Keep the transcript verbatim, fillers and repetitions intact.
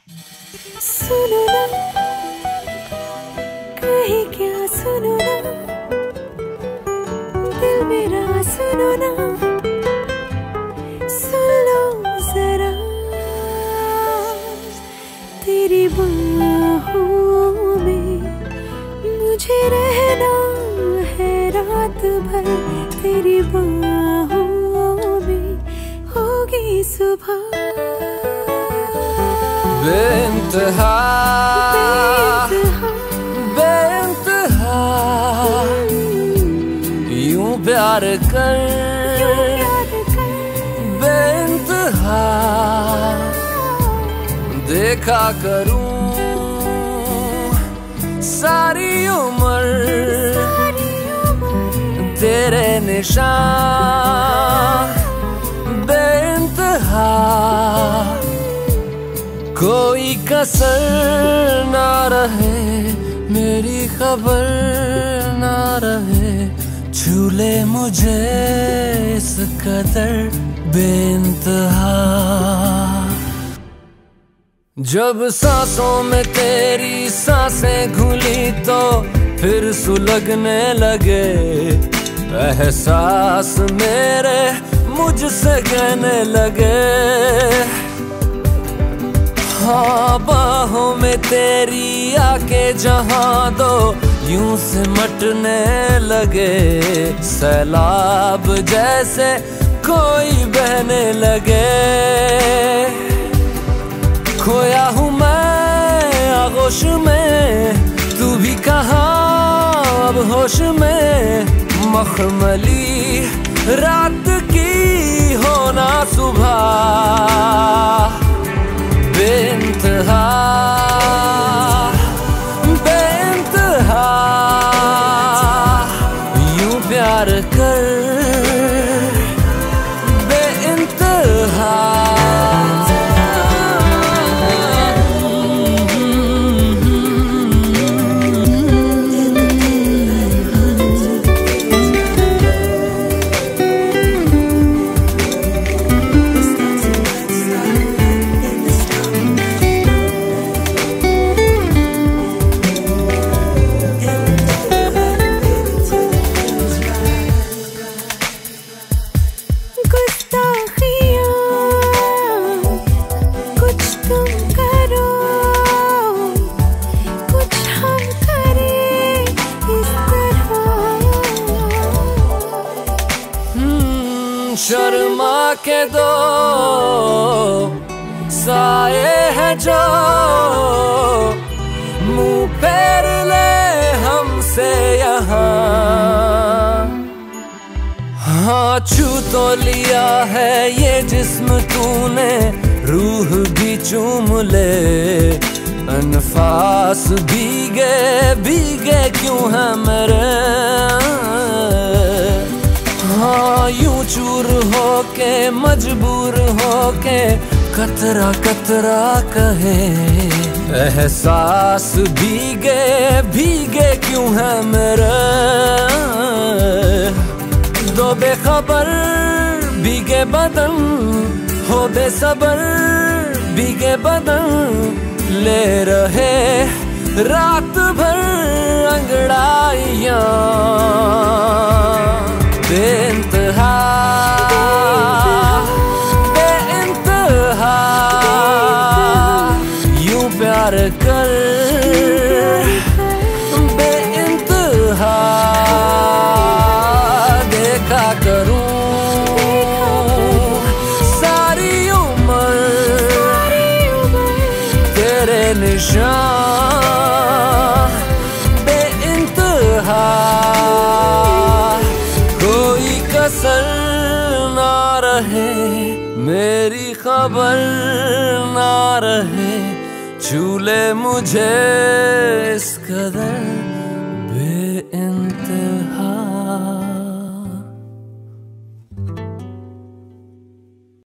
सुनो ना, कहीं क्या सुनो ना, दिल मेरा सुनो ना, सुन लो जरा, तेरी बाहों में मुझे रहना है रात भर, तेरी बाहों में होगी सुबह। बेइंतहा बेइंतहा यूं प्यार कर, बेइंतहा देखा करूं सारी उम्र तेरे निशान। बेइंतहा कोई कसर ना रहे, मेरी खबर ना रहे, छूले मुझे इस कदर बेइंतहा। जब सांसों में तेरी सांसें घुली तो फिर सुलगने लगे एहसास मेरे मुझसे कहने लगे। हाँ बाहों में तेरी आके जहाँ दो यूं सिमटने लगे, सैलाब जैसे कोई बहने लगे। खोया हूँ मैं आगोश में, तू भी कहाँ अब होश में, मखमली रात की होना सुबह। बेइंतहा बेइंतहा यूं प्यार कर, बेइंतहा। शर्मा के दो साए हैं जो मुंह फेर ले हमसे यहाँ। हाँ छू तो लिया है ये जिस्म तूने, रूह भी चूम ले, अनफास भीगे भीगे क्यों है मेरे। हाँ यूं चूर होके मजबूर होके कतरा कतरा कहे, एहसास भीगे भीगे क्यों है मेरे। दो बेखबर भीगे बदन हो बेसबर, भीगे बदन ले रहे रात भर अंगड़ाइयाँ। बेइंतहा बेइंतहा यूं प्यार कर, बेइंतहा देखा करूं सारी उम्र तेरे निशान। बेइंतहा कसर ना रहे, मेरी खबर ना रहे, छूले मुझे इस कदर बेइंतहा।